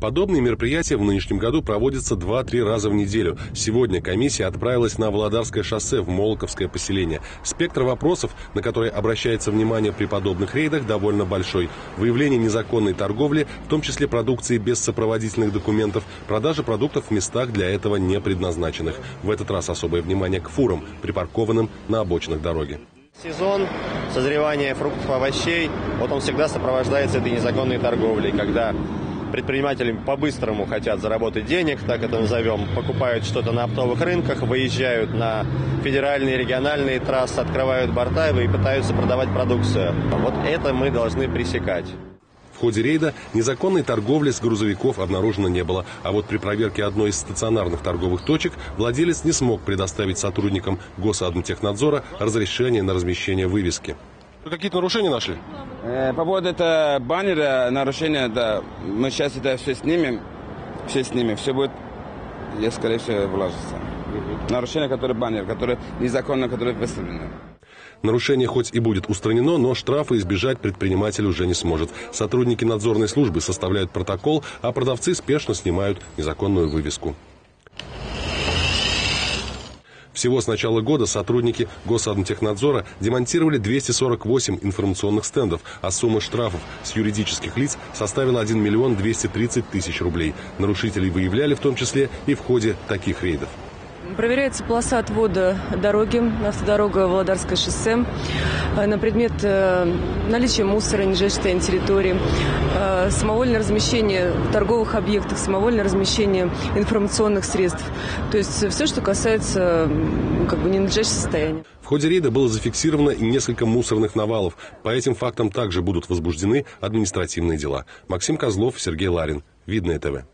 Подобные мероприятия в нынешнем году проводятся 2-3 раза в неделю. Сегодня комиссия отправилась на Володарское шоссе в Молоковское поселение. Спектр вопросов, на которые обращается внимание при подобных рейдах, довольно большой. Выявление незаконной торговли, в том числе продукции без сопроводительных документов, продажа продуктов в местах для этого не предназначенных. В этот раз особое внимание к фурам, припаркованным на обочинах дороги. Сезон созревания фруктов и овощей, вот он всегда сопровождается этой незаконной торговлей, когда предприниматели по-быстрому хотят заработать денег, так это назовем, покупают что-то на оптовых рынках, выезжают на федеральные, региональные трассы, открывают борта и пытаются продавать продукцию. Вот это мы должны пресекать. В ходе рейда незаконной торговли с грузовиков обнаружено не было. А вот при проверке одной из стационарных торговых точек владелец не смог предоставить сотрудникам Госадмтехнадзора разрешение на размещение вывески. Вы какие-то нарушения нашли? По поводу этого баннера, нарушения, да, мы сейчас это все снимем, все будет, скорее всего, вложится. Нарушение, которое баннер, которое незаконно, которое выставлено. Нарушение хоть и будет устранено, но штрафа избежать предприниматель уже не сможет. Сотрудники надзорной службы составляют протокол, а продавцы спешно снимают незаконную вывеску. Всего с начала года сотрудники Госадмтехнадзора демонтировали 248 информационных стендов, а сумма штрафов с юридических лиц составила 1 миллион 230 тысяч рублей. Нарушителей выявляли в том числе и в ходе таких рейдов. Проверяется полоса отвода дороги, автодорога Володарское шоссе, на предмет наличия мусора, нежелательной территории, самовольное размещение в торговых объектах, самовольное размещение информационных средств. То есть все, что касается ненадлежащего состояния. В ходе рейда было зафиксировано и несколько мусорных навалов. По этим фактам также будут возбуждены административные дела. Максим Козлов, Сергей Ларин. Видное ТВ.